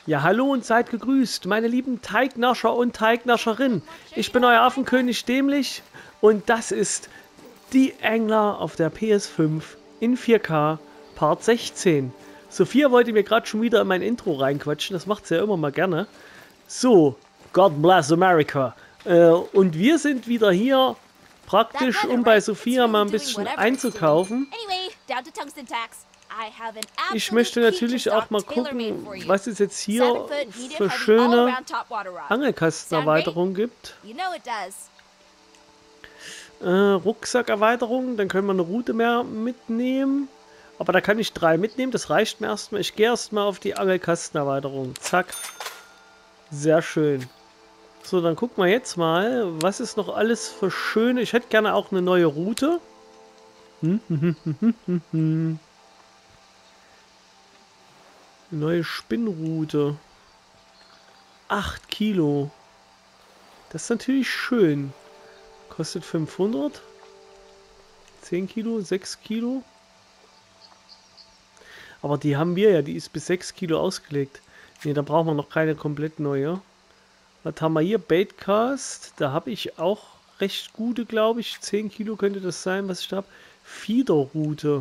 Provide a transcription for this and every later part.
Ja, hallo und seid gegrüßt, meine lieben Teignascher und Teignascherinnen. Ich bin euer Affenkönig Dämlich und das ist Die Angler auf der PS5 in 4K Part 16. Sophia wollte mir gerade schon wieder in mein Intro reinquatschen, das macht sie ja immer mal gerne. So, God bless America. Und wir sind wieder hier praktisch, um bei Sophia mal ein bisschen einzukaufen. Ich möchte natürlich auch mal gucken, was es jetzt hier für schöne Angelkastenerweiterungen gibt. Rucksackerweiterung, dann können wir eine Route mehr mitnehmen. Aber da kann ich 3 mitnehmen, das reicht mir erstmal. Ich gehe erstmal auf die Angelkastenerweiterung. Zack. Sehr schön. So, dann gucken wir jetzt mal, was ist noch alles für schöne. Ich hätte gerne auch eine neue Route. Neue Spinnroute. 8 Kilo. Das ist natürlich schön. Kostet 500. 10 Kilo, 6 Kilo. Aber die haben wir ja, die ist bis 6 Kilo ausgelegt. Ne, da brauchen wir noch keine komplett neue. Was haben wir hier? Baitcast. Da habe ich auch recht gute, glaube ich. 10 Kilo könnte das sein, was ich da habe. Fiederroute.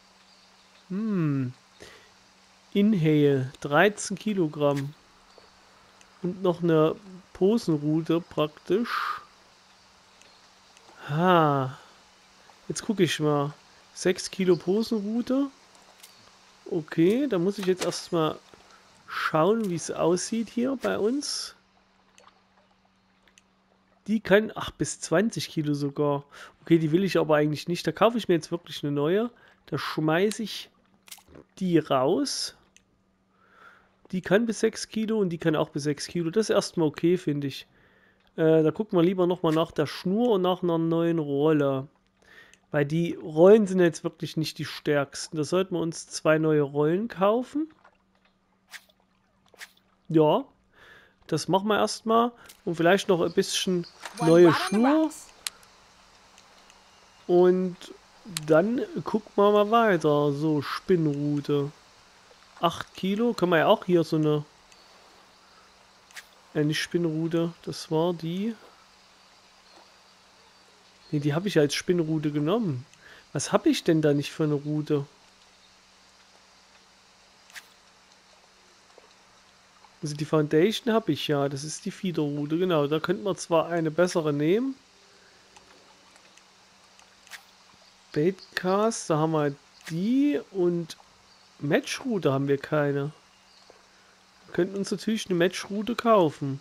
Inhale. 13 Kilogramm. Und noch eine Posenroute praktisch. Jetzt gucke ich mal. 6 Kilo Posenroute. Okay, da muss ich jetzt erstmal schauen, wie es aussieht hier bei uns. Die kann, ach, bis 20 Kilo sogar. Okay, die will ich aber eigentlich nicht. Da kaufe ich mir jetzt wirklich eine neue. Da schmeiße ich die raus. Die kann bis 6 Kilo und die kann auch bis 6 Kilo. Das ist erstmal okay, finde ich. Da gucken wir lieber nochmal nach der Schnur und nach einer neuen Rolle. Weil die Rollen sind jetzt wirklich nicht die stärksten. Da sollten wir uns 2 neue Rollen kaufen. Ja, das machen wir erstmal. Und vielleicht noch ein bisschen neue Schnur. Und dann gucken wir mal weiter. So, Spinnrute. 8 Kilo. Können wir ja auch hier so eine... nicht Spinnrute. Das war die... Ne, die habe ich als Spinnrute genommen. Was habe ich denn da nicht für eine Route? Also die Foundation habe ich ja. Das ist die Fiederroute. Genau, da könnten wir zwar eine bessere nehmen. Baitcast, da haben wir die. Und Matchroute haben wir keine. Wir könnten uns natürlich eine Matchroute kaufen.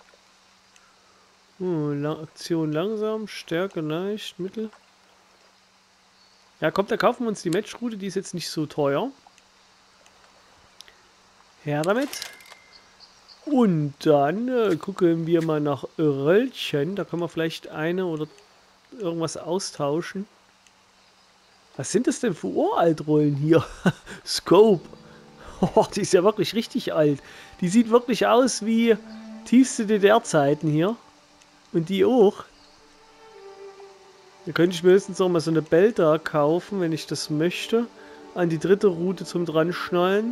Aktion langsam, Stärke leicht, Mittel. Ja, kommt, da kaufen wir uns die Matchroute, die ist jetzt nicht so teuer. Her damit. Und dann gucken wir mal nach Röllchen. Da können wir vielleicht eine oder irgendwas austauschen. Was sind das denn für Uraltrollen hier? Scope. Oh, die ist ja wirklich richtig alt. Die sieht wirklich aus wie tiefste DDR-Zeiten hier. Und die auch. Da könnte ich mir höchstens noch mal so eine Belta kaufen, wenn ich das möchte. An die dritte Route zum dran schnallen.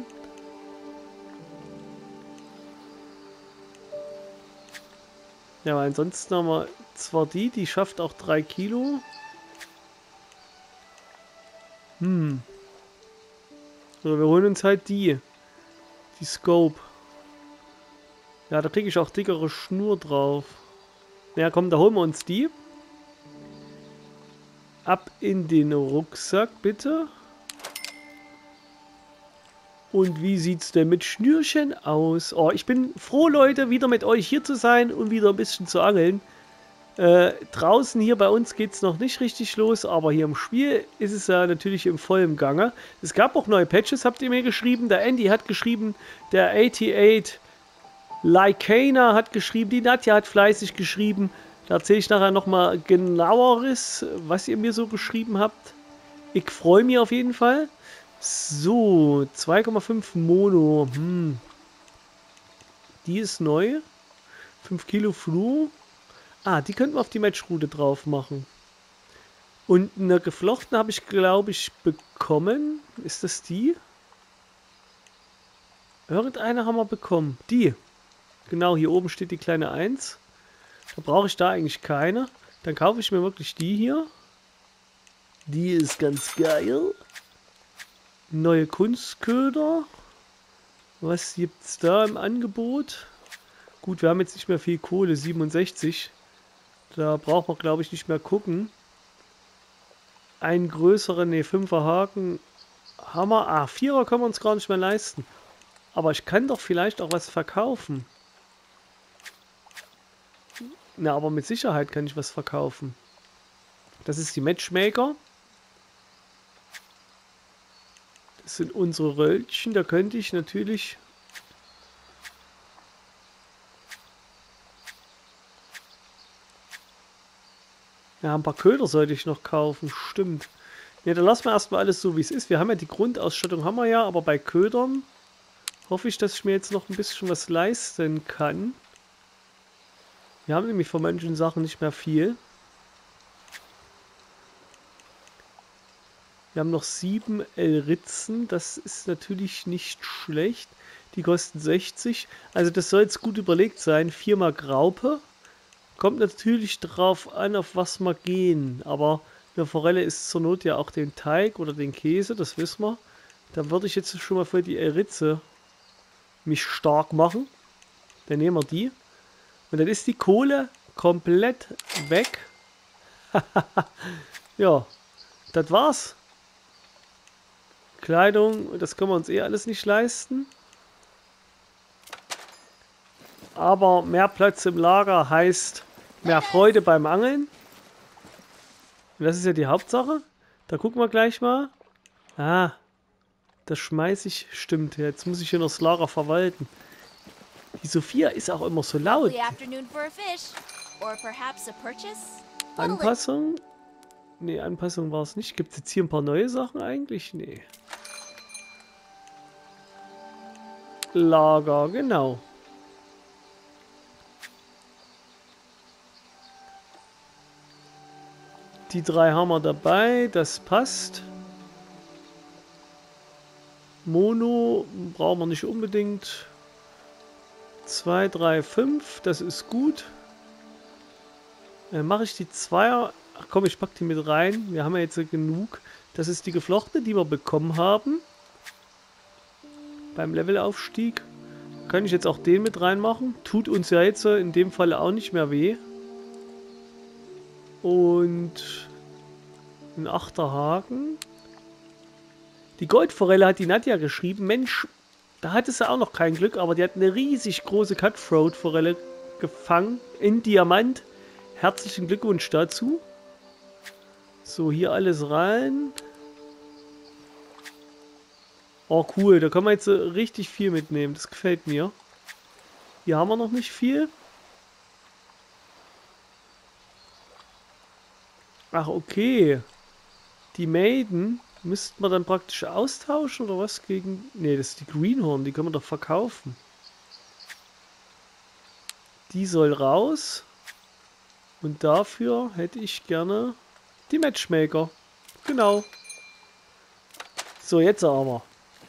Ja, aber ansonsten haben wir zwar die schafft auch 3 Kilo. Oder wir holen uns halt die Scope. Ja, da kriege ich auch dickere Schnur drauf. Ja, komm, da holen wir uns die. Ab in den Rucksack, bitte. Und wie sieht's denn mit Schnürchen aus? Oh, ich bin froh, Leute, wieder mit euch hier zu sein und wieder ein bisschen zu angeln. Draußen hier bei uns geht es noch nicht richtig los, aber hier im Spiel ist es ja natürlich im vollen Gange. Es gab auch neue Patches, habt ihr mir geschrieben. Der Andy hat geschrieben, der 88 Lycana hat geschrieben, die Nadja hat fleißig geschrieben. Da erzähle ich nachher nochmal genaueres, was ihr mir so geschrieben habt. Ich freue mich auf jeden Fall. So, 2,5 Mono. Die ist neu. 5 Kilo Fluo. Die könnten wir auf die Matchroute drauf machen. Und eine geflochtene habe ich, glaube ich, bekommen. Ist das die? Irgendeine haben wir bekommen. Die. Genau, hier oben steht die kleine 1. Da brauche ich da eigentlich keine. Dann kaufe ich mir wirklich die hier. Die ist ganz geil. Neue Kunstköder. Was gibt's da im Angebot? Gut, wir haben jetzt nicht mehr viel Kohle, 67. Da braucht man, glaube ich, nicht mehr gucken. Einen größeren, ne, 5er Haken haben wir. Ah, 4er können wir uns gar nicht mehr leisten. Aber ich kann doch vielleicht auch was verkaufen. Na, aber mit Sicherheit kann ich was verkaufen. Das ist die Matchmaker. Das sind unsere Röllchen. Da könnte ich natürlich... Ja, ein paar Köder sollte ich noch kaufen. Stimmt. Ja, dann lassen wir erstmal alles so, wie es ist. Wir haben ja die Grundausstattung, haben wir ja. Aber bei Ködern hoffe ich, dass ich mir jetzt noch ein bisschen was leisten kann. Wir haben nämlich von manchen Sachen nicht mehr viel. Wir haben noch 7 L-Ritzen. Das ist natürlich nicht schlecht. Die kosten 60. Also das soll jetzt gut überlegt sein. 4 Graupe. Kommt natürlich drauf an, auf was wir gehen. Aber eine Forelle ist zur Not ja auch den Teig oder den Käse. Das wissen wir. Dann würde ich jetzt schon mal für die L-Ritze mich stark machen. Dann nehmen wir die. Und dann ist die Kohle komplett weg. Ja, das war's. Kleidung, das können wir uns eh alles nicht leisten. Aber mehr Platz im Lager heißt mehr Freude beim Angeln. Und das ist ja die Hauptsache. Da gucken wir gleich mal. Ah, das schmeiße ich. Stimmt, jetzt muss ich hier noch das Lager verwalten. Die Sophia ist auch immer so laut. Anpassung? Nee, Anpassung war es nicht. Gibt es jetzt hier ein paar neue Sachen eigentlich? Nee. Lager, genau. Die 3 haben wir dabei, das passt. Mono brauchen wir nicht unbedingt. 2, 3, 5, das ist gut. Mache ich die 2er. Ach komm, ich packe die mit rein. Wir haben ja jetzt genug. Das ist die geflochtene, die wir bekommen haben. Beim Levelaufstieg. Kann ich jetzt auch den mit reinmachen. Tut uns ja jetzt in dem Fall auch nicht mehr weh. Und ein 8er Haken. Die Goldforelle hat die Nadja geschrieben. Mensch, da hatte sie auch noch kein Glück, aber die hat eine riesig große Cutthroat-Forelle gefangen in Diamant. Herzlichen Glückwunsch dazu. So, hier alles rein. Oh, cool. Da kann man jetzt richtig viel mitnehmen. Das gefällt mir. Hier haben wir noch nicht viel. Ach, okay. Die Maiden müssten wir dann praktisch austauschen oder was gegen... Ne, das ist die Greenhorn. Die können wir doch verkaufen. Die soll raus. Und dafür hätte ich gerne die Matchmaker. Genau. So, jetzt aber.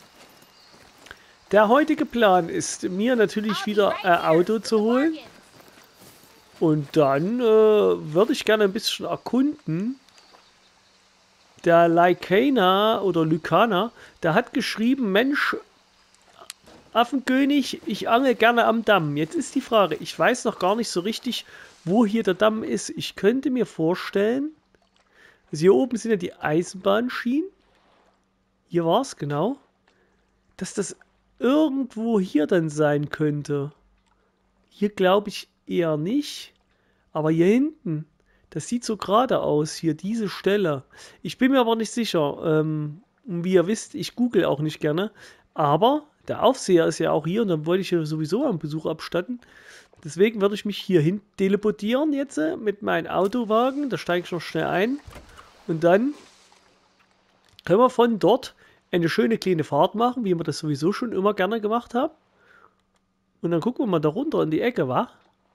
Der heutige Plan ist, mir natürlich wieder ein Auto zu holen. Und dann würde ich gerne ein bisschen erkunden. Der Lycana oder Lycana, der hat geschrieben, Mensch, Affenkönig, ich angel gerne am Damm. Jetzt ist die Frage, ich weiß noch gar nicht so richtig, wo hier der Damm ist. Ich könnte mir vorstellen, also hier oben sind ja die Eisenbahnschienen. Hier war es genau. Dass das irgendwo hier dann sein könnte. Hier glaube ich eher nicht. Aber hier hinten, das sieht so gerade aus, hier diese Stelle. Ich bin mir aber nicht sicher. Wie ihr wisst, ich google auch nicht gerne. Aber der Aufseher ist ja auch hier und dann wollte ich ja sowieso einen Besuch abstatten. Deswegen würde ich mich hier hin teleportieren jetzt mit meinem Autowagen. Da steige ich noch schnell ein. Und dann können wir von dort eine schöne kleine Fahrt machen, wie wir das sowieso schon immer gerne gemacht haben. Und dann gucken wir mal da runter in die Ecke, wa?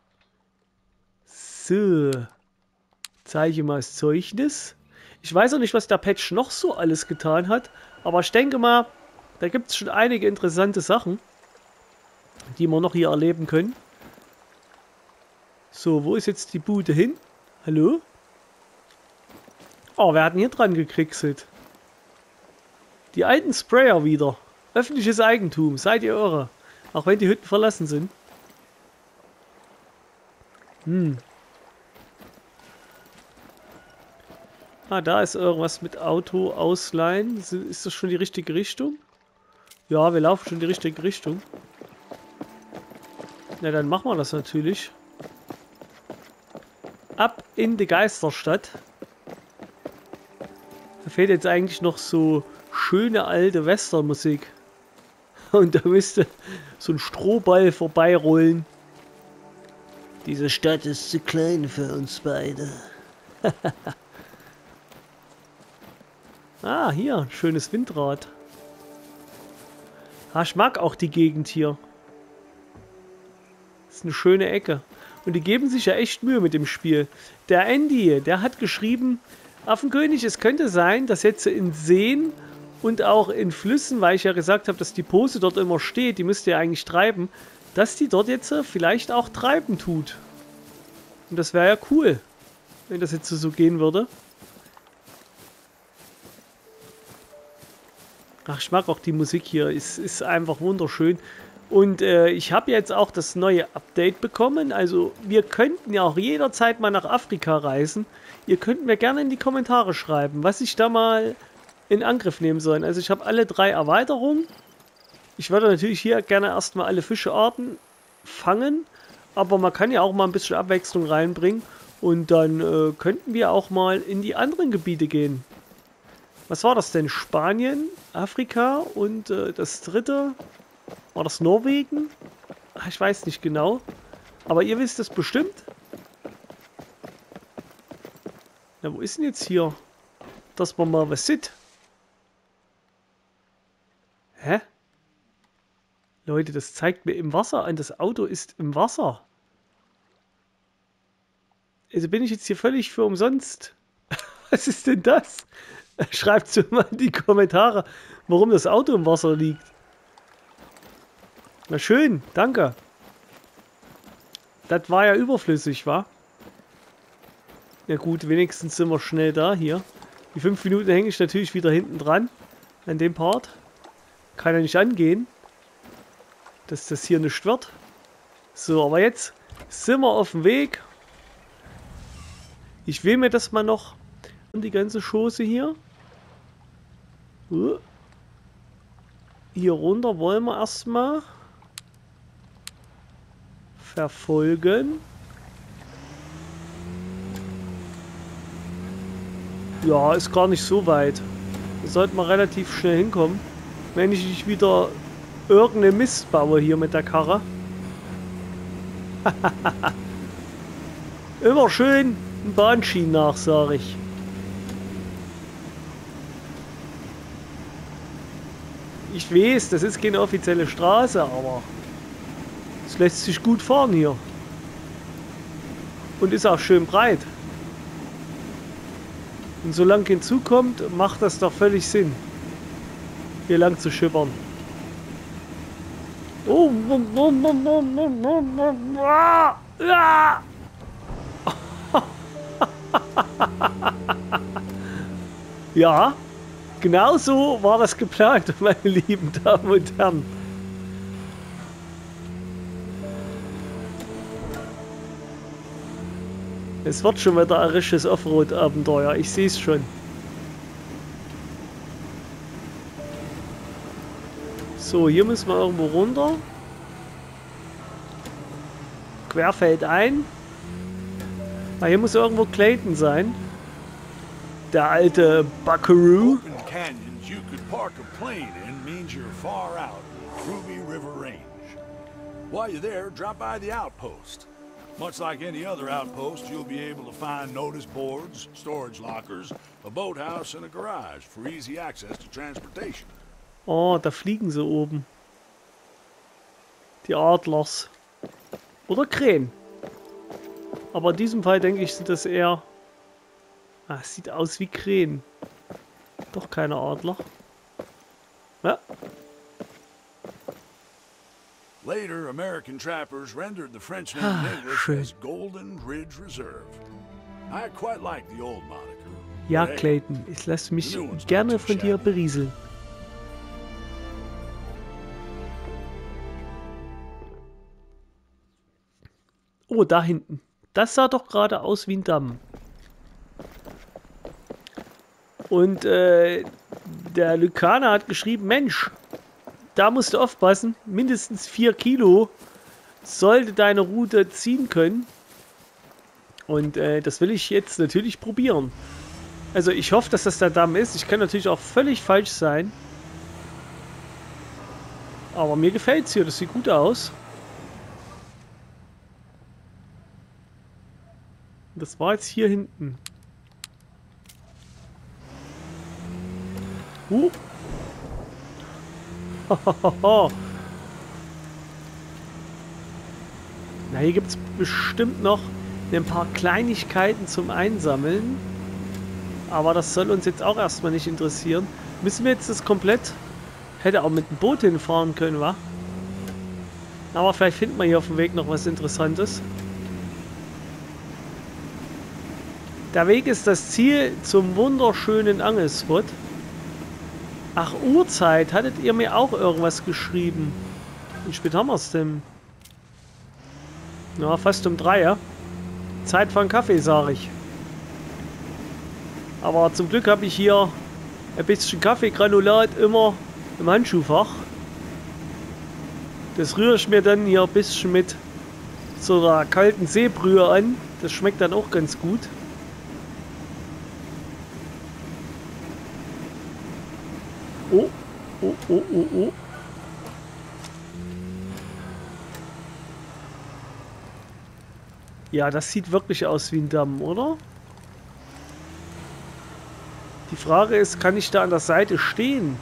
So. Zeige mal das Zeugnis. Ich weiß auch nicht, was der Patch noch so alles getan hat. Aber ich denke mal, da gibt es schon einige interessante Sachen. die wir noch hier erleben können. So, wo ist jetzt die Bude hin? Hallo? Oh, wer hat denn hier dran gekriegselt? Die alten Sprayer wieder. Öffentliches Eigentum. Seid ihr irre? Auch wenn die Hütten verlassen sind. Ah, da ist irgendwas mit Auto ausleihen. Ist das schon die richtige Richtung? Ja, wir laufen schon die richtige Richtung. Na, dann machen wir das natürlich. Ab in die Geisterstadt. Da fehlt jetzt eigentlich noch so schöne alte Westernmusik. Und da müsste so ein Strohball vorbeirollen. Diese Stadt ist zu klein für uns beide. Ah, hier, ein schönes Windrad. Ah, ich mag auch die Gegend hier. Das ist eine schöne Ecke. Und die geben sich ja echt Mühe mit dem Spiel. Der Andy, der hat geschrieben, Affenkönig, es könnte sein, dass jetzt in Seen und auch in Flüssen, weil ich ja gesagt habe, dass die Pose dort immer steht, die müsste ja eigentlich treiben, dass die dort jetzt vielleicht auch treiben tut. Und das wäre ja cool, wenn das jetzt so gehen würde. Ach, ich mag auch die Musik hier, es ist einfach wunderschön. Und ich habe jetzt auch das neue Update bekommen, also wir könnten ja auch jederzeit mal nach Afrika reisen. Ihr könnt mir gerne in die Kommentare schreiben, was ich da mal in Angriff nehmen soll. Also ich habe alle 3 Erweiterungen. Ich würde natürlich hier gerne erstmal alle Fischearten fangen, aber man kann ja auch mal ein bisschen Abwechslung reinbringen. Und dann könnten wir auch mal in die anderen Gebiete gehen. Was war das denn? Spanien, Afrika und das dritte, war das Norwegen? Ach, ich weiß nicht genau. Aber ihr wisst es bestimmt. Na, wo ist denn jetzt hier? Dass man mal was sieht. Hä? Leute, das zeigt mir im Wasser an. Das Auto ist im Wasser. Also bin ich jetzt hier völlig für umsonst. Was ist denn das? Schreibt es mal in die Kommentare, warum das Auto im Wasser liegt. Na schön, danke. Das war ja überflüssig, wa? Ja gut, wenigstens sind wir schnell da hier. Die 5 Minuten hänge ich natürlich wieder hinten dran. An dem Part. Kann ja nicht angehen, dass das hier nicht wird. So, aber jetzt sind wir auf dem Weg. Ich will mir das mal noch die ganze Chose hier. Hier runter wollen wir erstmal verfolgen. Ja, ist gar nicht so weit. Da sollten wir relativ schnell hinkommen. Wenn ich nicht wieder irgendeine Mist baue hier mit der Karre. Immer schön einen Bahnschienen nach, sage ich. Ich weiß, das ist keine offizielle Straße, aber es lässt sich gut fahren hier. Und ist auch schön breit. Und solange kein Zug kommt, macht das doch völlig Sinn, hier lang zu schippern. Oh, ja, genau so war das geplant, meine lieben Damen und Herren. Es wird schon wieder ein richtiges Offroad-Abenteuer, ich sehe es schon. So, hier müssen wir irgendwo runter. Querfeld ein. Ah, hier muss irgendwo Clayton sein. Der alte Buckaroo. Open canyons you could park a plane in means you're far out in the Ruby River Range. While you're there, drop by the outpost. Much like any other outpost, you'll be able to find notice boards, storage lockers, a boathouse, and a garage for easy access to transportation. Oh, da fliegen sie oben. Die Adlers. Oder Krähen. Aber in diesem Fall denke ich, sind das eher... Ah, es sieht aus wie Krähen. Doch keine Adler. Ja. Later, American trappers rendered the French name in English schön. as Golden Ridge Reserve. I quite like the old moniker. Ja, But hey, Clayton, ich lasse mich the new one's not gerne too von dir shabby. berieseln. Oh, da hinten. Das sah doch gerade aus wie ein Damm. Und der Lykaner hat geschrieben, Mensch, da musst du aufpassen, mindestens 4 Kilo sollte deine Route ziehen können. Und das will ich jetzt natürlich probieren. Also ich hoffe, dass das der Damm ist. Ich kann natürlich auch völlig falsch sein. Aber mir gefällt es hier, das sieht gut aus. Das war jetzt hier hinten. Na, hier gibt es bestimmt noch ein paar Kleinigkeiten zum Einsammeln. Aber das soll uns jetzt auch erstmal nicht interessieren. Müssen wir jetzt das komplett... Hätte auch mit dem Boot hinfahren können, wa? Aber vielleicht finden wir hier auf dem Weg noch was Interessantes. Der Weg ist das Ziel zum wunderschönen Angelspot. Ach, Uhrzeit. Hattet ihr mir auch irgendwas geschrieben? Wie spät haben wir es denn? Ja, fast um 3, ja? Zeit für einen Kaffee, sage ich. Aber zum Glück habe ich hier ein bisschen Kaffeegranulat immer im Handschuhfach. Das rühre ich mir dann hier ein bisschen mit so einer kalten Seebrühe an. Das schmeckt dann auch ganz gut. Oh, oh, oh, oh, oh. Ja, das sieht wirklich aus wie ein Damm, oder? Die Frage ist, kann ich da an der Seite stehen?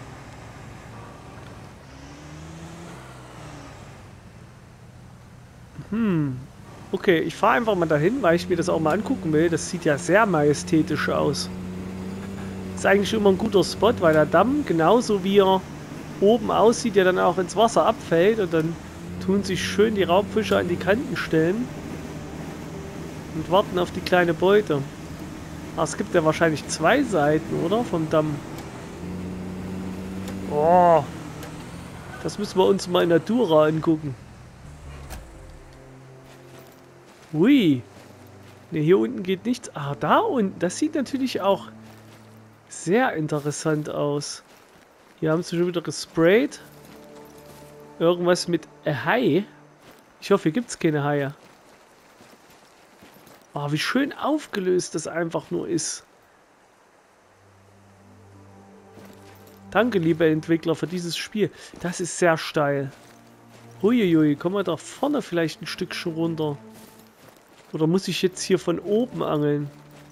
Okay, ich fahre einfach mal dahin, weil ich mir das auch mal angucken will. Das sieht ja sehr majestätisch aus. Ist eigentlich immer ein guter Spot, weil der Damm, genauso wie er oben aussieht, ja dann auch ins Wasser abfällt. Und dann tun sich schön die Raubfische an die Kanten stellen. Und warten auf die kleine Beute. Aber es gibt ja wahrscheinlich 2 Seiten, oder? Vom Damm. Oh. Das müssen wir uns mal in Natura angucken. Ui. Ne, hier unten geht nichts. Ah, da unten. Das sieht natürlich auch sehr interessant aus. Hier haben sie schon wieder gesprayt. Irgendwas mit Hai. Ich hoffe, hier gibt es keine Haie. Oh, wie schön aufgelöst das einfach nur ist. Danke, liebe Entwickler, für dieses Spiel. Das ist sehr steil. Huiuiui, kommen wir da vorne vielleicht ein Stückchen runter? Oder muss ich jetzt hier von oben angeln?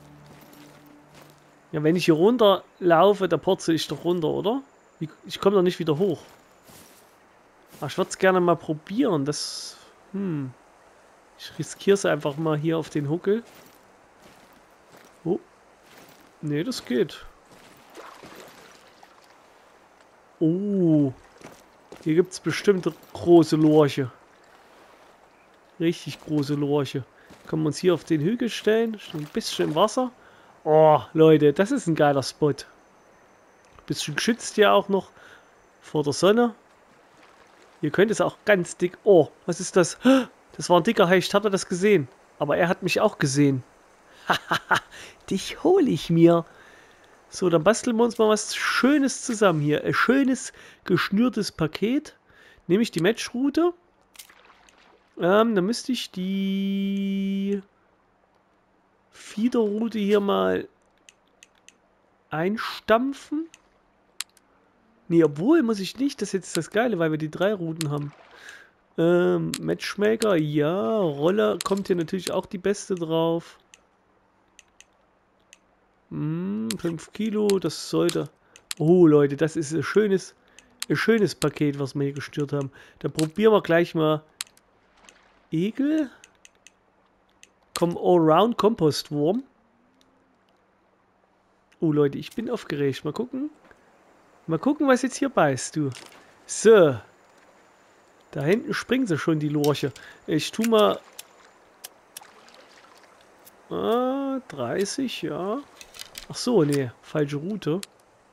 Ja, wenn ich hier runter laufe, da purzel ich doch runter, oder? Ich komme doch nicht wieder hoch. Ach, ich würde es gerne mal probieren. Das... Ich riskiere es einfach mal hier auf den Huckel. Oh. Nee, das geht. Oh. Hier gibt es bestimmt große Lorche. Richtig große Lorche. Können wir uns hier auf den Hügel stellen. Schon ein bisschen im Wasser. Oh, Leute, das ist ein geiler Spot. Bisschen geschützt ja auch noch vor der Sonne. Hier könnte es auch ganz dick... Oh, was ist das? Das war ein dicker Hecht. Habt ihr das gesehen? Aber er hat mich auch gesehen. Hahaha, dich hole ich mir. So, dann basteln wir uns mal was Schönes zusammen hier. Ein schönes, geschnürtes Paket. Nehme ich die Matchroute. Dann müsste ich die Fiederroute hier mal einstampfen. Nee, obwohl muss ich nicht. Das ist jetzt das Geile, weil wir die 3 Routen haben. Matchmaker, ja. Roller kommt hier natürlich auch die beste drauf. 5 Kilo, das sollte... Oh, Leute, das ist ein schönes Paket, was wir hier gestört haben. Dann probieren wir gleich mal Egel. Komm, Allround Kompostwurm. Oh, Leute, ich bin aufgeregt. Mal gucken. Mal gucken, was jetzt hier beißt, du. So. Da hinten springen sie schon, die Lorche. Ich tu mal... 30, ja. Ach so, nee, falsche Route.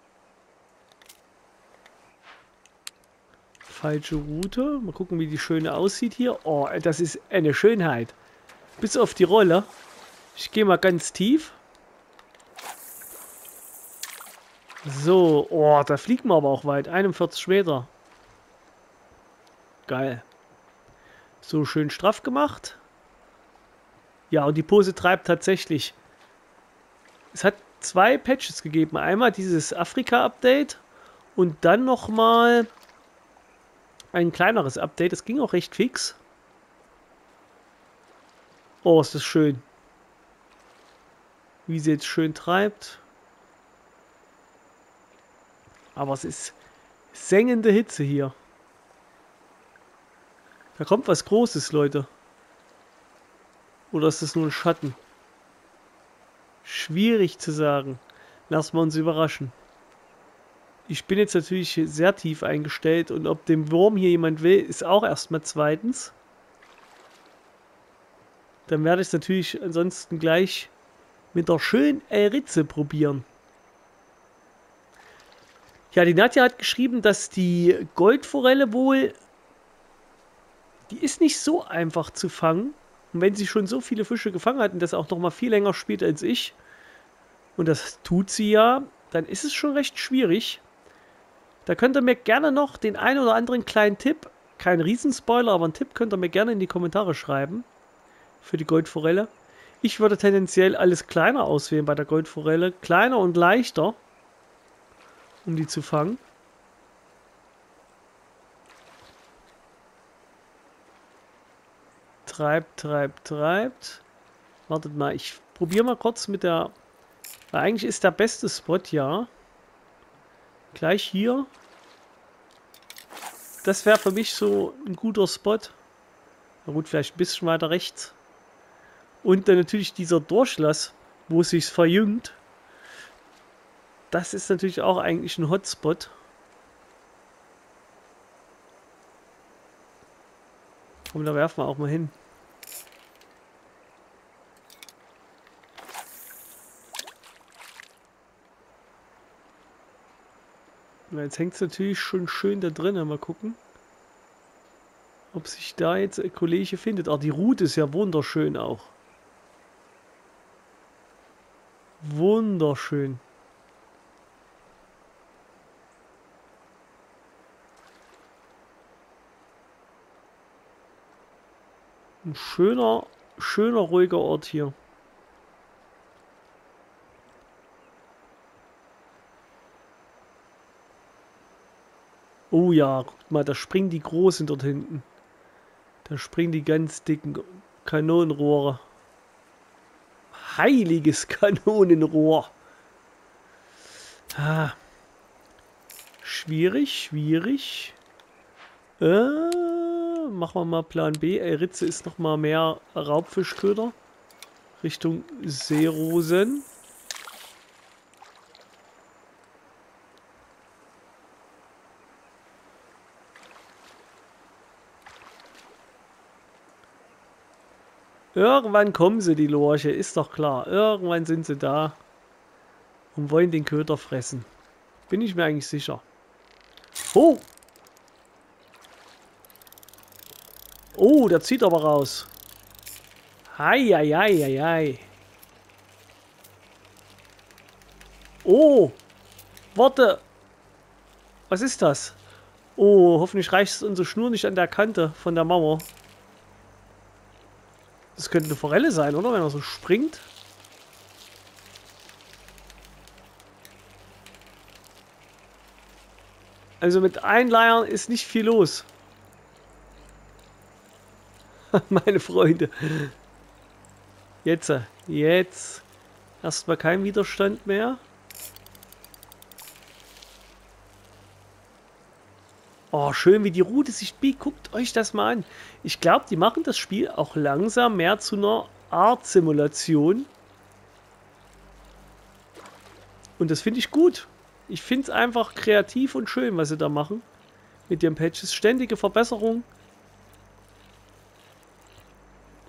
Falsche Route. Mal gucken, wie die schöne aussieht hier. Oh, das ist eine Schönheit. Bis auf die Rolle. Ich gehe mal ganz tief. So, oh, da fliegen wir aber auch weit. 41 Meter. Geil. So schön straff gemacht. Ja, und die Pose treibt tatsächlich. Es hat 2 Patches gegeben. Einmal dieses Afrika-Update und dann nochmal ein kleineres Update. Das ging auch recht fix. Oh, ist das schön. Wie sie jetzt schön treibt. Aber es ist sengende Hitze hier. Da kommt was Großes, Leute. Oder ist das nur ein Schatten? Schwierig zu sagen. Lassen wir uns überraschen. Ich bin jetzt natürlich sehr tief eingestellt und ob dem Wurm hier jemand will, ist auch erstmal zweitens. Dann werde ich es natürlich ansonsten gleich mit der schönen Ritze probieren. Ja, die Nadja hat geschrieben, dass die Goldforelle wohl... Die ist nicht so einfach zu fangen. Und wenn sie schon so viele Fische gefangen hat und das auch noch mal viel länger spielt als ich, und das tut sie ja, dann ist es schon recht schwierig. Da könnt ihr mir gerne noch den einen oder anderen kleinen Tipp, kein Riesenspoiler, aber einen Tipp könnt ihr mir gerne in die Kommentare schreiben für die Goldforelle. Ich würde tendenziell alles kleiner auswählen bei der Goldforelle. Kleiner und leichter, um die zu fangen. Treibt, treibt, treibt. Wartet mal, ich probiere mal kurz mit der... Weil eigentlich ist der beste Spot, ja. Gleich hier. Das wäre für mich so ein guter Spot. Na gut, vielleicht ein bisschen weiter rechts. Und dann natürlich dieser Durchlass, wo es sich verjüngt. Das ist natürlich auch eigentlich ein Hotspot. Komm, da werfen wir auch mal hin. Na, jetzt hängt es natürlich schon schön da drin. Mal gucken, ob sich da jetzt ein Kollege findet. Ah, die Route ist ja wunderschön auch. Wunderschön. Ein schöner, ruhiger Ort hier. Oh ja, guckt mal, da springen die Großen dort hinten. Da springen die ganz dicken Kanonenrohre. Heiliges Kanonenrohr. Ah. Schwierig, schwierig. Machen wir mal Plan B. Ritze ist noch mal mehr Raubfischköder. Richtung Seerosen. Irgendwann kommen sie, die Lorche, ist doch klar. Irgendwann sind sie da und wollen den Köder fressen. Bin ich mir eigentlich sicher. Oh! Oh, der zieht aber raus. Hei, hei, hei, hei, hei. Oh! Warte! Was ist das? Oh, hoffentlich reicht unsere Schnur nicht an der Kante von der Mauer. Das könnte eine Forelle sein, oder? Wenn er so springt. Also mit Einleihern ist nicht viel los. Meine Freunde. Jetzt. Erstmal kein Widerstand mehr. Oh, schön, wie die Route sich biegt. Guckt euch das mal an. Ich glaube, die machen das Spiel auch langsam mehr zu einer Art Simulation. Und das finde ich gut. Ich finde es einfach kreativ und schön, was sie da machen. Mit den Patches. Ständige Verbesserung.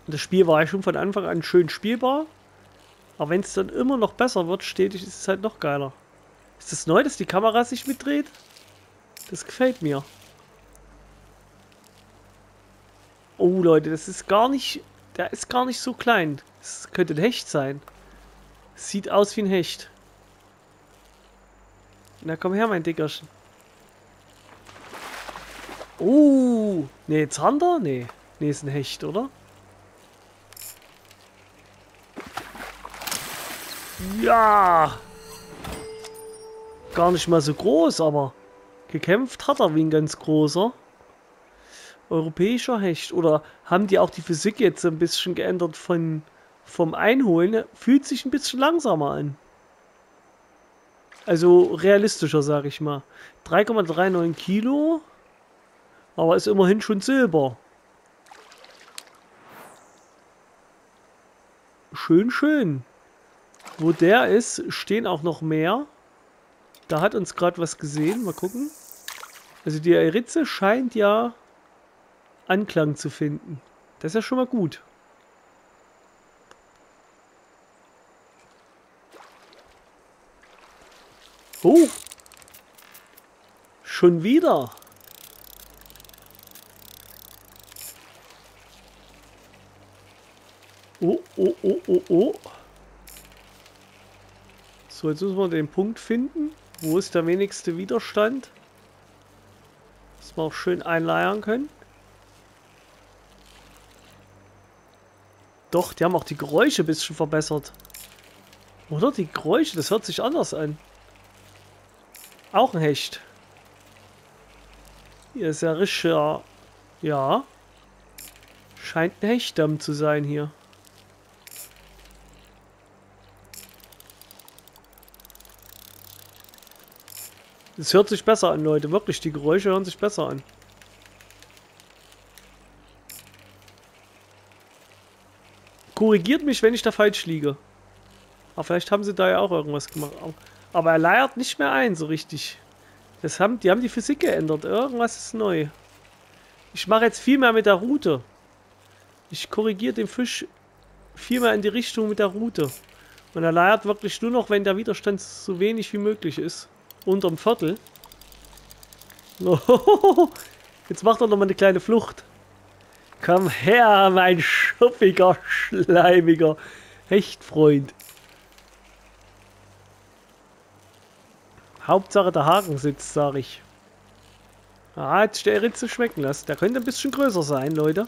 Das Spiel war ja schon von Anfang an schön spielbar. Aber wenn es dann immer noch besser wird, stetig, ist es halt noch geiler. Ist das neu, dass die Kamera sich mitdreht? Das gefällt mir. Oh Leute, das ist gar nicht... Der ist gar nicht so klein. Das könnte ein Hecht sein. Sieht aus wie ein Hecht. Na komm her, mein Dickerchen. Nee, Zander? Nee. Nee, ist ein Hecht, oder? Ja! Gar nicht mal so groß, aber gekämpft hat er wie ein ganz großer. Europäischer Hecht. Oder haben die auch die Physik jetzt ein bisschen geändert vom Einholen? Fühlt sich ein bisschen langsamer an. Also realistischer, sag ich mal. 3,39 Kilo. Aber ist immerhin schon Silber. Schön, schön. Wo der ist, stehen auch noch mehr. Da hat uns gerade was gesehen. Mal gucken. Also die Eritze scheint ja Anklang zu finden. Das ist ja schon mal gut. Oh! Schon wieder! Oh, oh, oh, oh, oh. So, jetzt müssen wir den Punkt finden. Wo ist der wenigste Widerstand? Dass wir auch schön einleiern können. Doch, die haben auch die Geräusche ein bisschen verbessert. Oder? Die Geräusche, das hört sich anders an. Auch ein Hecht. Hier ist ja richtiger... Ja. Scheint ein Hechtdamm zu sein hier. Es hört sich besser an, Leute. Wirklich, die Geräusche hören sich besser an. Korrigiert mich, wenn ich da falsch liege. Aber vielleicht haben sie da ja auch irgendwas gemacht. Aber er leiert nicht mehr ein, so richtig. Die haben die Physik geändert. Irgendwas ist neu. Ich mache jetzt viel mehr mit der Route. Ich korrigiere den Fisch viel mehr in die Richtung mit der Route. Und er leiert wirklich nur noch, wenn der Widerstand so wenig wie möglich ist. Unterm Viertel. Jetzt macht er nochmal eine kleine Flucht. Komm her, mein schuppiger, schleimiger Hechtfreund. Hauptsache der Haken sitzt, sag ich. Ah, jetzt der Ritze schmecken lassen. Der könnte ein bisschen größer sein, Leute.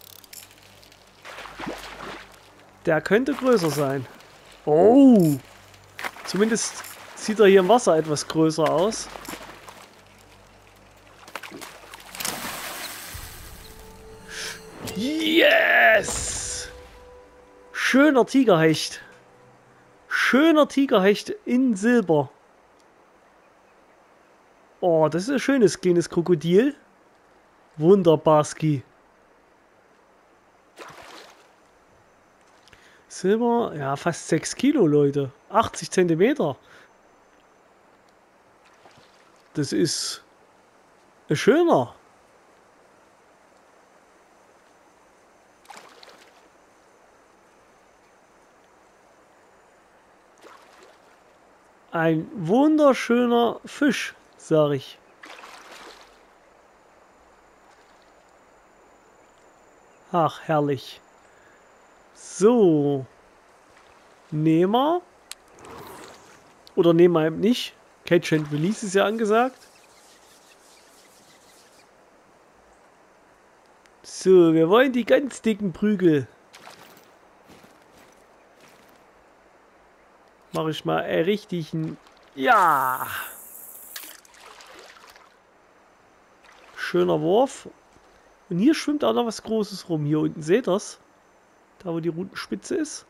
Der könnte größer sein. Oh! Zumindest sieht er hier im Wasser etwas größer aus. Yes! Schöner Tigerhecht. Schöner Tigerhecht in Silber. Oh, das ist ein schönes kleines Krokodil. Wunderbarski. Silber, ja, fast 6 Kilo, Leute. 80 Zentimeter. Das ist ein schöner. Ein wunderschöner Fisch, sag ich. Ach, herrlich. So. Nehmen wir. Oder nehmen wir eben nicht. Catch and Release ist ja angesagt. So, wir wollen die ganz dicken Prügel. Mache ich mal richtig ein... Ja! Schöner Wurf. Und hier schwimmt auch noch was Großes rum. Hier unten seht ihr das? Da wo die Rutenspitze ist.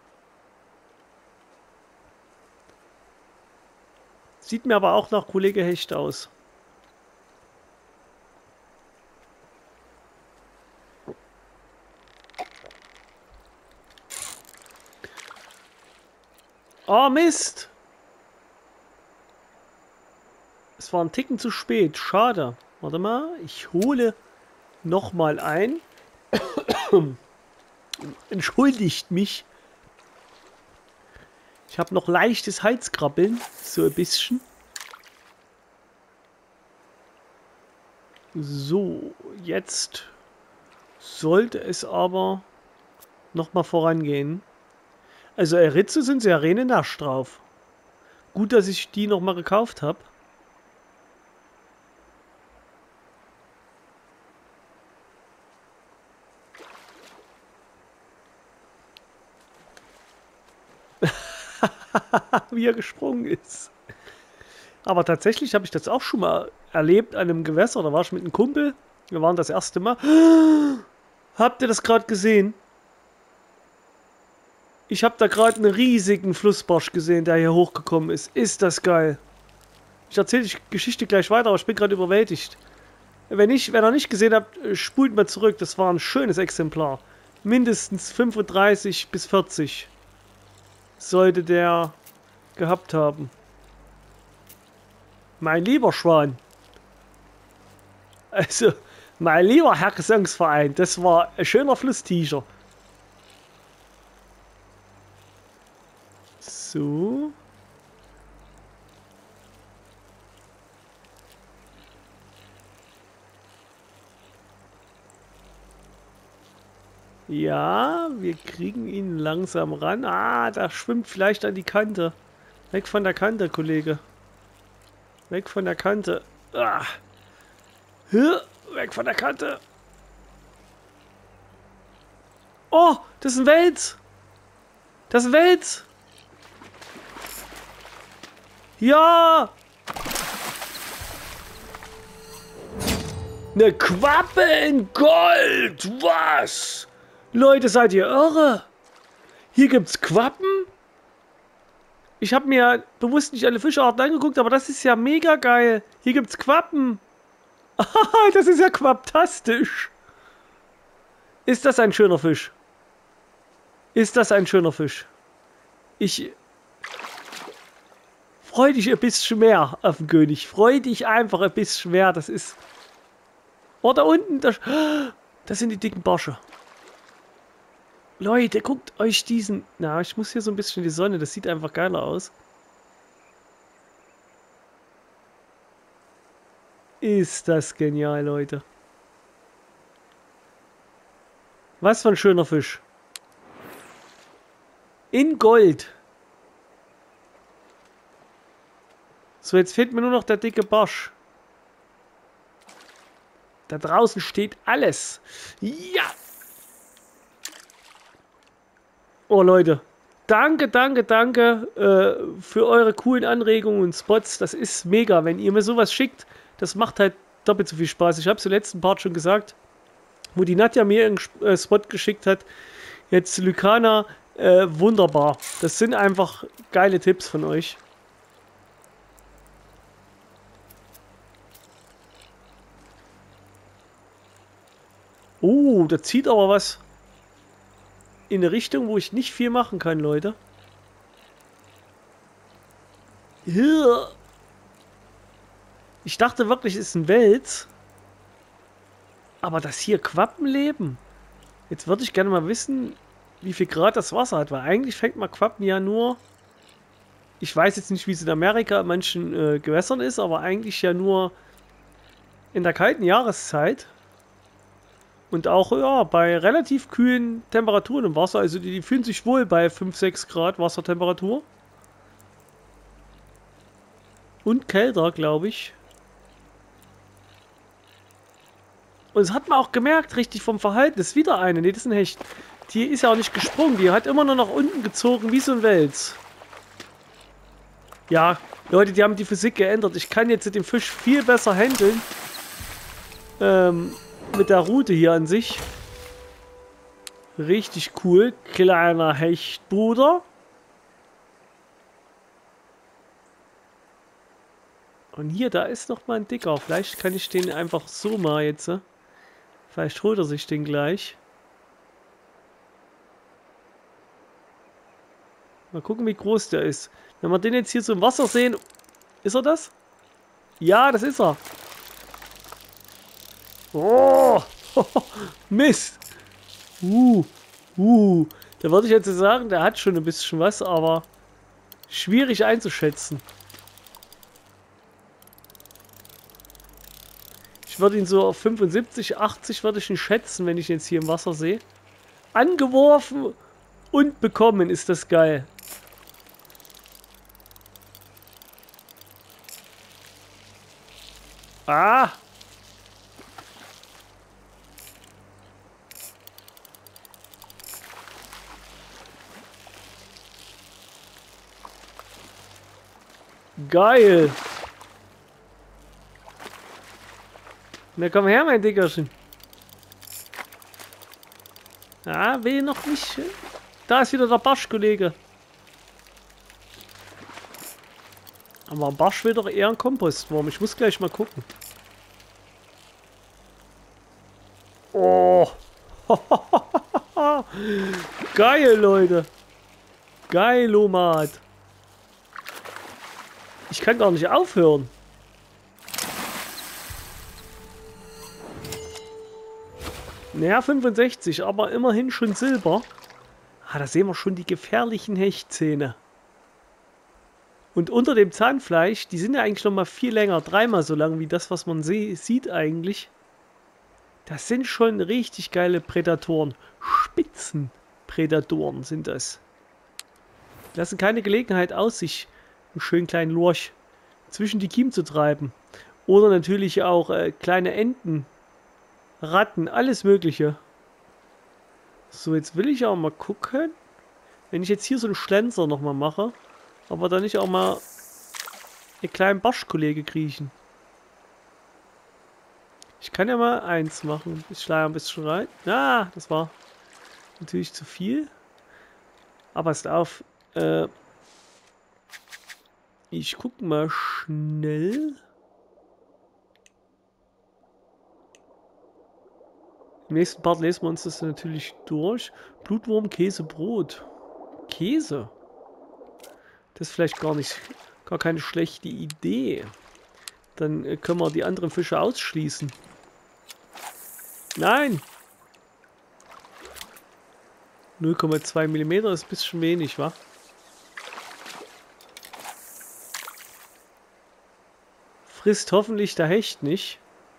Sieht mir aber auch nach Kollege Hecht aus. Oh Mist! Es war ein Ticken zu spät. Schade. Warte mal, ich hole nochmal ein. entschuldigt mich. Ich habe noch leichtes Halskrabbeln, so ein bisschen. So, jetzt sollte es aber nochmal vorangehen. Also Ritze sind sehr reine nasch drauf. Gut, dass ich die nochmal gekauft habe. Wie er gesprungen ist. Aber tatsächlich habe ich das auch schon mal erlebt an einem Gewässer. Da war ich mit einem Kumpel. Wir waren das erste Mal. Habt ihr das gerade gesehen? Ich habe da gerade einen riesigen Flussbarsch gesehen, der hier hochgekommen ist. Ist das geil. Ich erzähle die Geschichte gleich weiter, aber ich bin gerade überwältigt. Wenn ihr nicht gesehen habt, spult mal zurück. Das war ein schönes Exemplar. Mindestens 35 bis 40 sollte der gehabt haben. Mein lieber Schwan. Also, mein lieber Herr Gesangsverein, das war ein schöner Flussteacher. So. Ja, wir kriegen ihn langsam ran. Ah, da schwimmt vielleicht an die Kante. Weg von der Kante, Kollege. Weg von der Kante. Ah. Weg von der Kante. Oh, das ist ein Wels. Das ist ein Wels. Ja. Eine Quappe in Gold. Was? Leute, seid ihr irre? Hier gibt's Quappen? Ich habe mir bewusst nicht alle Fischarten angeguckt, aber das ist ja mega geil. Hier gibt's Quappen. Das ist ja quaptastisch. Ist das ein schöner Fisch? Ist das ein schöner Fisch? Ich... Freu dich ein bisschen mehr auf den König. Freu dich einfach ein bisschen mehr. Das ist... Oh, da unten. Das sind die dicken Barsche. Leute, guckt euch diesen... Na, ich muss hier so ein bisschen in die Sonne. Das sieht einfach geiler aus. Ist das genial, Leute. Was für ein schöner Fisch. In Gold. So, jetzt fehlt mir nur noch der dicke Barsch. Da draußen steht alles. Ja! Oh, Leute. Danke, danke, danke für eure coolen Anregungen und Spots. Das ist mega. Wenn ihr mir sowas schickt, das macht halt doppelt so viel Spaß. Ich habe es im letzten Part schon gesagt, wo die Nadja mir einen Spot geschickt hat. Jetzt Lykana, wunderbar. Das sind einfach geile Tipps von euch. Oh, da zieht aber was in eine Richtung, wo ich nicht viel machen kann, Leute. Ich dachte wirklich, es ist ein Wels. Aber dass hier Quappen leben. Jetzt würde ich gerne mal wissen, wie viel Grad das Wasser hat. Weil eigentlich fängt man Quappen ja nur... Ich weiß jetzt nicht, wie es in Amerika in manchen Gewässern ist, aber eigentlich ja nur in der kalten Jahreszeit. Und auch ja, bei relativ kühlen Temperaturen im Wasser. Also die fühlen sich wohl bei 5, 6 Grad Wassertemperatur. Und kälter, glaube ich. Und das hat man auch gemerkt, richtig vom Verhalten. Das ist wieder eine. Ne, das ist ein Hecht. Die ist ja auch nicht gesprungen. Die hat immer nur nach unten gezogen, wie so ein Wels. Ja, Leute, die haben die Physik geändert. Ich kann jetzt den Fisch viel besser handeln. Mit der Route hier an sich. Richtig cool. Kleiner Hechtbruder. Und hier, da ist noch mal ein dicker. Vielleicht kann ich den einfach so mal jetzt. Vielleicht holt er sich den gleich. Mal gucken, wie groß der ist. Wenn wir den jetzt hier so im Wasser sehen... Ist er das? Ja, das ist er. Oh! Mist! Da würde ich jetzt sagen, der hat schon ein bisschen was, aber schwierig einzuschätzen. Ich würde ihn so auf 75, 80 würde ich ihn schätzen, wenn ich ihn jetzt hier im Wasser sehe. Angeworfen und bekommen, ist das geil. Ah! Geil! Na komm her, mein Dickerchen. Ah, will noch nicht. Da ist wieder der Barsch, Kollege. Aber ein Barsch will doch eher ein Kompostwurm. Ich muss gleich mal gucken. Oh! Geil, Leute! Geilomat! Ich kann gar nicht aufhören. Naja, 65, aber immerhin schon Silber. Ah, da sehen wir schon die gefährlichen Hechtzähne. Und unter dem Zahnfleisch, die sind ja eigentlich noch mal viel länger, dreimal so lang wie das, was man sieht eigentlich. Das sind schon richtig geile Prädatoren. Spitzenprädatoren sind das. Lassen keine Gelegenheit aus, sich einen schönen kleinen Lurch zwischen die Kiemen zu treiben. Oder natürlich auch kleine Enten, Ratten, alles Mögliche. So, jetzt will ich auch mal gucken, wenn ich jetzt hier so einen Schlenzer nochmal mache, aber dann nicht auch mal einen kleinen Barschkollege kriechen. Ich kann ja mal eins machen. Ich schlage ein bisschen rein. Ah, das war natürlich zu viel. Aber ist auf. Ich gucke mal schnell. Im nächsten Part lesen wir uns das natürlich durch. Blutwurm, Käse, Brot. Käse? Das ist vielleicht gar keine schlechte Idee. Dann können wir die anderen Fische ausschließen. Nein! 0,2 mm ist ein bisschen wenig, wa? Frisst hoffentlich der Hecht nicht.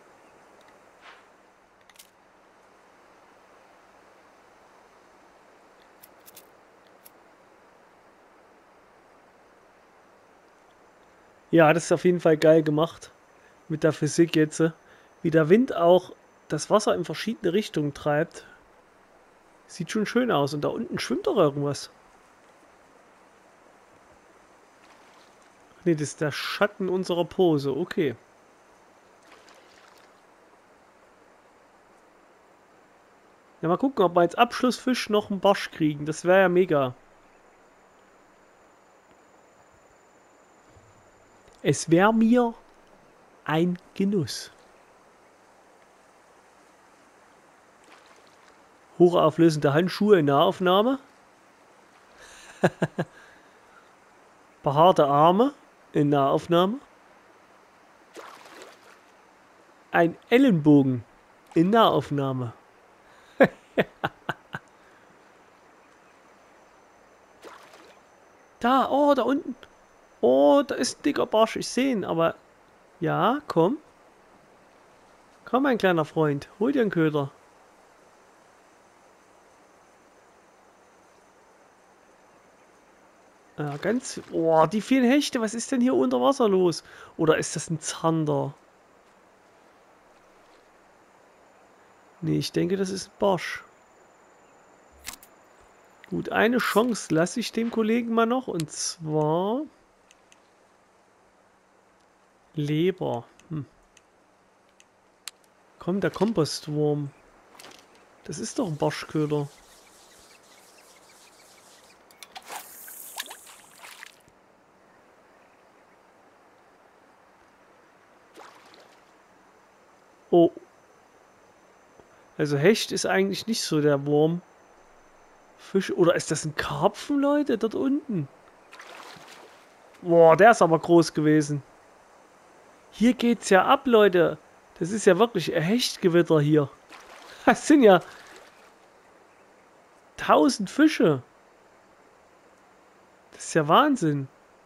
Ja, das ist auf jeden Fall geil gemacht. Mit der Physik jetzt. Wie der Wind auch das Wasser in verschiedene Richtungen treibt. Sieht schon schön aus. Und da unten schwimmt doch irgendwas. Ne, das ist der Schatten unserer Pose. Okay. Ja, mal gucken, ob wir als Abschlussfisch noch einen Barsch kriegen. Das wäre ja mega. Es wäre mir ein Genuss. Hochauflösende Handschuhe in Nahaufnahme. Behaarte Arme in Nahaufnahme. Ein Ellenbogen in Nahaufnahme. Da, oh, da unten. Oh, da ist ein dicker Barsch. Ich sehe ihn, aber... Ja, komm. Komm, mein kleiner Freund. Hol dir einen Köder. Ja, ganz... Oh, die vielen Hechte. Was ist denn hier unter Wasser los? Oder ist das ein Zander? Nee, ich denke, das ist ein Barsch. Gut, eine Chance lasse ich dem Kollegen mal noch. Und zwar... Leber. Komm, der Kompostwurm. Das ist doch ein Barschköder. Oh. Also Hecht ist eigentlich nicht so der Wurm. Fisch. Oder ist das ein Karpfen, Leute? Dort unten. Boah, der ist aber groß gewesen. Hier geht's ja ab, Leute. Das ist ja wirklich ein Hechtgewitter hier. Das sind ja 1000 Fische. Das ist ja Wahnsinn.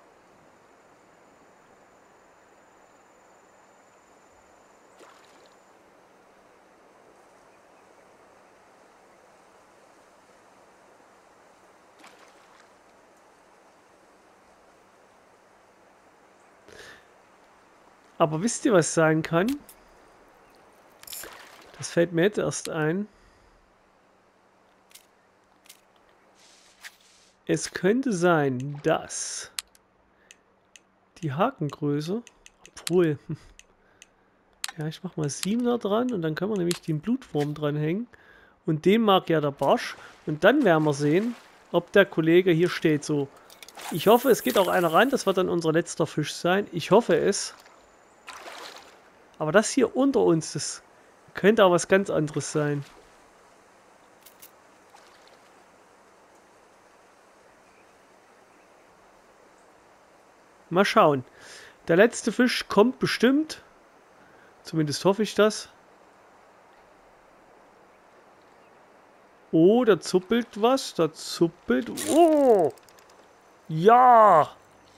Aber wisst ihr, was sein kann? Das fällt mir jetzt erst ein. Es könnte sein, dass die Hakengröße, obwohl, ja, ich mache mal 7er dran und dann können wir nämlich den Blutwurm dranhängen. Und den mag ja der Barsch. Und dann werden wir sehen, ob der Kollege hier steht. So, ich hoffe, es geht auch einer rein. Das wird dann unser letzter Fisch sein. Ich hoffe es. Aber das hier unter uns, das könnte auch was ganz anderes sein. Mal schauen. Der letzte Fisch kommt bestimmt. Zumindest hoffe ich das. Oh, da zuppelt was. Da zuppelt. Oh! Ja!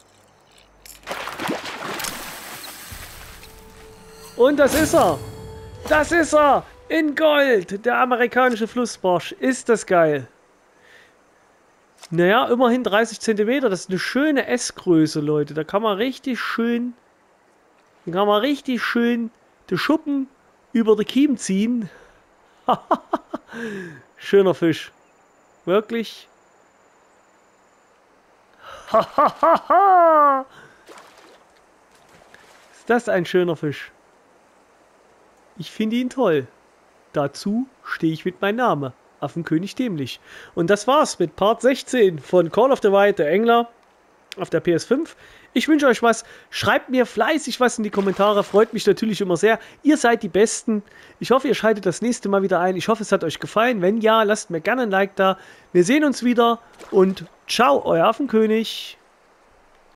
Und das ist er. Das ist er. In Gold. Der amerikanische Flussbarsch. Ist das geil. Naja, immerhin 30 cm. Das ist eine schöne S-Größe, Leute. Da kann man richtig schön... Da kann man richtig schön die Schuppen über die Kiem ziehen. Schöner Fisch. Wirklich. Ist das ein schöner Fisch? Ich finde ihn toll. Dazu stehe ich mit meinem Namen. Affenkönig Dämlich. Und das war's mit Part 16 von Call of the Wild, der Engler auf der PS5. Ich wünsche euch was. Schreibt mir fleißig was in die Kommentare. Freut mich natürlich immer sehr. Ihr seid die Besten. Ich hoffe, ihr schaltet das nächste Mal wieder ein. Ich hoffe, es hat euch gefallen. Wenn ja, lasst mir gerne ein Like da. Wir sehen uns wieder und ciao, euer Affenkönig.